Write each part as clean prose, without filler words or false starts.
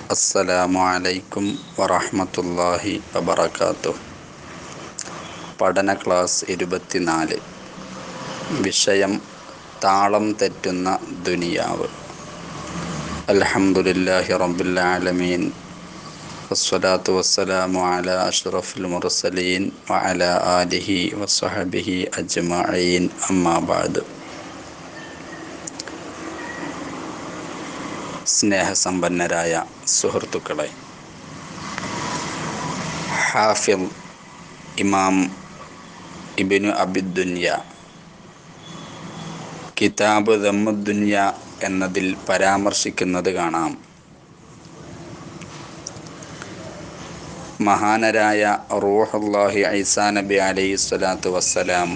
അസ്സലാമു അലൈക്കും വറഹ്മത്തുള്ളാഹി വബറകാതുഹു. പഠന ക്ലാസ് 24. വിഷയം താളം തെറ്റുന്ന ദുനിയാവ്. അൽഹംദുലില്ലാഹി റബ്ബിൽ ആലമീൻ. വസ്സലാത്തു വസ്സലാമു അലാ അഷ്റഫിൽ മുർസലീൻ വഅലാ ആലിഹി വസ്സഹബിഹി അജ്മഈൻ. അമ്മാ ബഅദ്. സ്നേഹസമ്പന്നരായ സുഹൃത്തുക്കളെ, ഹാഫിൾ ഇമാം ഇബ്നു അബിദ്ദുനിയ കിതാബ് ദമ്മുദ്ദുനിയ എന്നതിൽ പരാമർശിക്കുന്നത് കാണാം. മഹാനരായ റൂഹുല്ലാഹി ഈസാ നബി അലൈഹിസ്സലാത്തു വസ്സലാം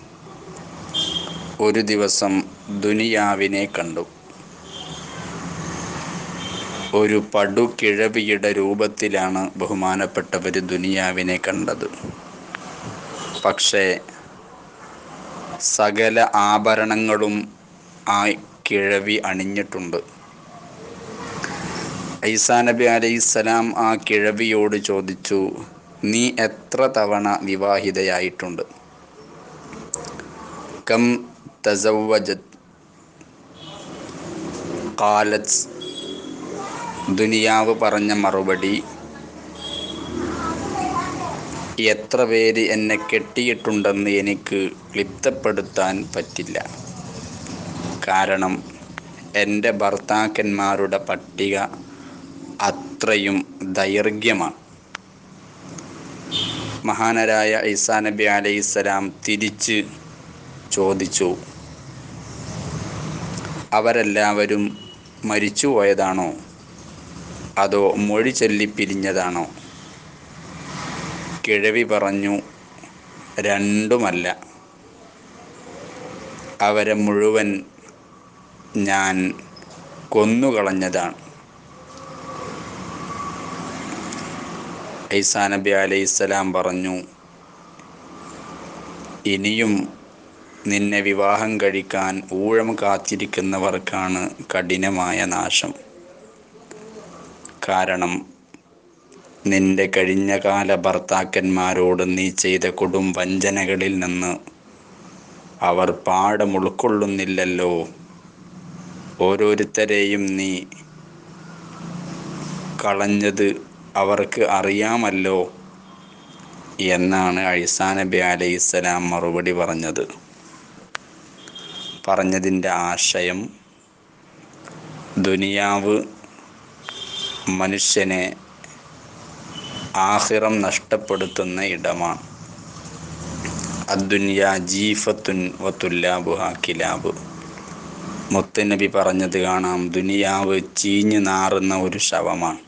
ഒരു ദിവസം ദുനിയാവിനെ കണ്ടു. ഒരു പടുകിഴവിയുടെ രൂപത്തിലാണ് ബഹുമാനപ്പെട്ടവർ ദുനിയാവിനെ കണ്ടത്. പക്ഷേ സകല ആഭരണങ്ങളും ആ കിഴവി അണിഞ്ഞിട്ടുണ്ട്. ഈസാ നബി അലൈഹിസ്സലാം ആ കിഴവിയോട് ചോദിച്ചു, നീ എത്ര തവണ വിവാഹിതയായിട്ടുണ്ട്? കം തസവ്വജത്? ഖാലത്. ദുനിയാവ് പറഞ്ഞ മറുപടി, എത്ര പേര് എന്നെ കെട്ടിയിട്ടുണ്ടെന്ന് എനിക്ക് ക്ലിപ്തപ്പെടുത്താൻ പറ്റില്ല. കാരണം എൻ്റെ ഭർത്താക്കന്മാരുടെ പട്ടിക അത്രയും ദൈർഘ്യമാണ്. മഹാനരായ ഈസാ നബി അലൈഹിസ്സലാം തിരിച്ച് ചോദിച്ചു, അവരെല്ലാവരും മരിച്ചുപോയതാണോ അതോ മൊഴി ചൊല്ലി പിരിഞ്ഞതാണോ? കിഴവി പറഞ്ഞു, രണ്ടുമല്ല. അവരെ മുഴുവൻ ഞാൻ കൊന്നുകളഞ്ഞതാണ്. ഈസാ നബി അലൈഹിസ്സലാം പറഞ്ഞു, ഇനിയും നിന്നെ വിവാഹം കഴിക്കാൻ ഊഴം കാത്തിരിക്കുന്നവർക്കാണ് കഠിനമായ നാശം. കാരണം നിന്റെ കഴിഞ്ഞകാല ഭർത്താക്കന്മാരോട് നീ ചെയ്ത കൊടും വഞ്ചനകളിൽ നിന്ന് അവർ പാഠം ഉൾക്കൊള്ളുന്നില്ലല്ലോ. ഓരോരുത്തരെയും നീ കളഞ്ഞത് അവർക്ക് അറിയാമല്ലോ എന്നാണ് ഈസാ നബി അലൈഹിസ്സലാം മറുപടി പറഞ്ഞത്. പറഞ്ഞതിൻ്റെ ആശയം, ദുനിയാവ് മനുഷ്യനെ ആഖിറം നഷ്ടപ്പെടുത്തുന്ന ഇടമാണ്. അദ്ദുനിയ ജീഫത്തുൻ വതുല്ലാബുഹാ കിലാബ്. മുത്തുനബി പറഞ്ഞത് കാണാം, ദുനിയാവ് ചീഞ്ഞു നാറുന്ന ഒരു ശവമാണ്.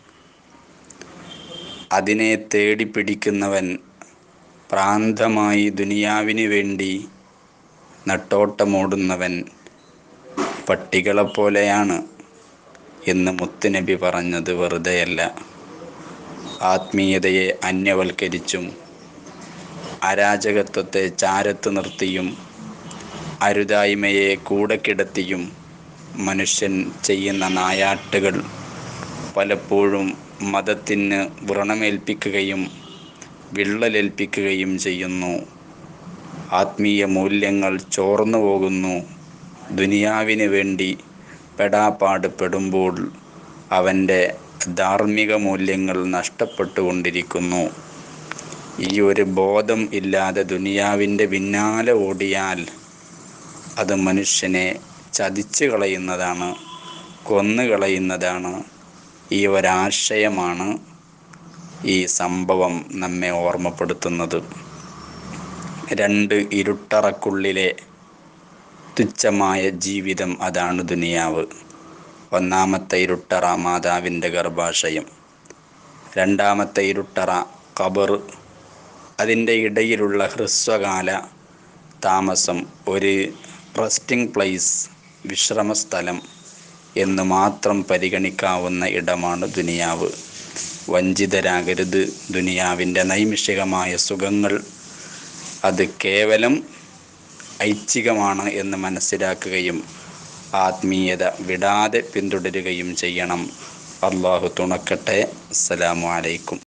അതിനെ തേടി പിടിക്കുന്നവൻ പ്രാന്തമായി ദുനിയാവിന് വേണ്ടി നെട്ടോട്ടമോടുന്നവൻ പട്ടികളെപ്പോലെയാണ് എന്ന് മുത്തുനബി പറഞ്ഞത് വെറുതെയല്ല. ആത്മീയതയെ അന്യവൽക്കരിച്ചും അരാജകത്വത്തെ ചാരത്ത് നിർത്തിയും അരുതായ്മയെ കൂടെ കിടത്തിയും മനുഷ്യൻ ചെയ്യുന്ന നായാട്ടുകൾ പലപ്പോഴും മതത്തിന് വ്രണമേൽപ്പിക്കുകയും വിള്ളലേൽപ്പിക്കുകയും ചെയ്യുന്നു. ആത്മീയ മൂല്യങ്ങൾ ചോർന്നു പോകുന്നു. ദുനിയാവിന് വേണ്ടി പെടാപ്പാട് പെടുമ്പോൾ അവൻ്റെ ധാർമ്മിക മൂല്യങ്ങൾ നഷ്ടപ്പെട്ടുകൊണ്ടിരിക്കുന്നു. ഈ ഒരു ബോധം ഇല്ലാതെ ദുനിയാവിൻ്റെ പിന്നാലെ ഓടിയാൽ അത് മനുഷ്യനെ ചതിച്ചു കളയുന്നതാണ്, കൊന്നുകളയുന്നതാണ്. ഈ ഒരാശയമാണ് ഈ സംഭവം നമ്മെ ഓർമ്മപ്പെടുത്തുന്നത്. രണ്ട് ഇരുട്ടറക്കുള്ളിലെ തുച്ഛമായ ജീവിതം, അതാണ് ദുനിയാവ്. ഒന്നാമത്തെ ഇരുട്ടറ മാതാവിൻ്റെ ഗർഭാശയം, രണ്ടാമത്തെ ഇരുട്ടറ ഖബർ, അതിൻ്റെ ഇടയിലുള്ള ഹ്രസ്വകാല താമസം, ഒരു റെസ്റ്റിംഗ് പ്ലേസ്, വിശ്രമസ്ഥലം എന്ന് മാത്രം പരിഗണിക്കാവുന്ന ഇടമാണ് ദുനിയാവ്. വഞ്ചിതരാകരുത്. ദുനിയാവിൻ്റെ നൈമിഷികമായ സുഖങ്ങൾ അത് കേവലം ഐച്ഛികമാണ് എന്ന് മനസ്സിലാക്കുകയും ആത്മീയത വിടാതെ പിന്തുടരുകയും ചെയ്യണം. അള്ളാഹു തുണക്കട്ടെ. അസ്സലാമു അലൈക്കും.